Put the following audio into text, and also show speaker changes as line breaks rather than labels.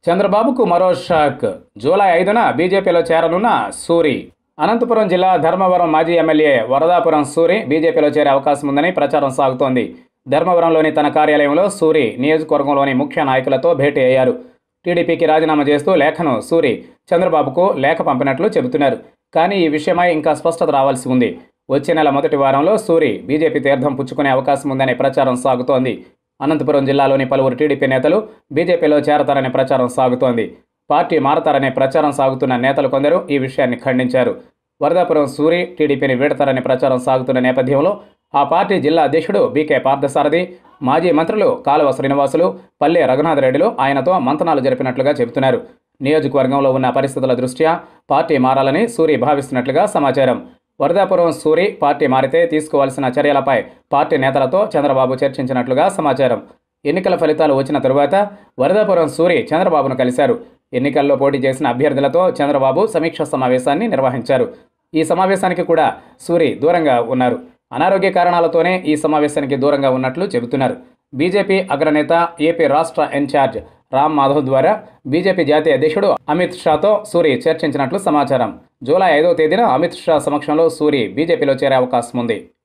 చంద్రబాబుకు మరో shock. July 5న బీజేపీలో చేరనున్న సూరి. అనంతపురం జిల్లా ధర్మవరం మాజీ ఎమ్మెల్యే వరదాపురం సూరి బీజేపీలో చేరే అవకాశం ఉందని ప్రచారం సాగుతోంది. ధర్మవరంలోని తన కార్యాలయంలో సూరి నియోజకవర్గంలోని ముఖ్య నాయకులతో భేటీ అయ్యారు. టీడీపీకి రాజీనామా చేస్తూ లేఖను సూరి చంద్రబాబుకు లేఖ పంపినట్లు చెబుతున్నారు. కానీ ఈ విషయమై ఇంకా స్పష్టత రావాల్సి ఉంది. వచ్చే నెల మొదటి వారంలో సూరి బీజేపీ తీర్థం పుచ్చుకునే అవకాశం ఉందనే ప్రచారం సాగుతోంది. అనంతపురం జిల్లాలోని పలువురు టీడీపీ నేతలు బీజేపీలో చేరతారనే ప్రచారం సాగుతోంది. పార్టీ మారతారనే ప్రచారం సాగుతున్న నేతలు కొందరు ఈ విషయాన్ని ఖండించారు. వరదాపురం సూరి టీడీపీని వీడతారనే ప్రచారం సాగుతున్న నేపథ్యంలో ఆ పార్టీ జిల్లా అధ్యక్షుడు బీకే పార్థసారథి, మాజీ మంత్రులు కాలువ శ్రీనివాసులు, పల్లె రఘునాథరెడ్డిలు ఆయనతో మంతనాలు జరిపినట్లుగా చెబుతున్నారు. నియోజకవర్గంలో ఉన్న పరిస్థితుల దృష్ట్యా పార్టీ మారాలని సూరి భావిస్తున్నట్లుగా సమాచారం. వరదాపురం సూరి పార్టీ మారితే తీసుకోవాల్సిన చర్యలపై పార్టీ నేతలతో చంద్రబాబు చర్చించినట్లుగా సమాచారం. ఎన్నికల ఫలితాలు వచ్చిన తరువాత వరదాపురం సూరి చంద్రబాబును కలిశారు. ఎన్నికల్లో పోటీ చేసిన అభ్యర్థులతో చంద్రబాబు సమీక్ష సమావేశాన్ని నిర్వహించారు. ఈ సమావేశానికి కూడా సూరి దూరంగా ఉన్నారు. అనారోగ్య కారణాలతోనే ఈ సమావేశానికి దూరంగా ఉన్నట్లు చెబుతున్నారు. బీజేపీ అగ్రనేత, ఏపీ రాష్ట్ర ఇన్ఛార్జ్ రామ్ మాధవ్ ద్వారా బీజేపీ జాతీయ అధ్యక్షుడు అమిత్ షాతో సూరి చర్చించినట్లు సమాచారం. జూలై 5వ తేదీన అమిత్ షా సమక్షంలో సూరి బీజేపీలో చేరే అవకాశం ఉంది.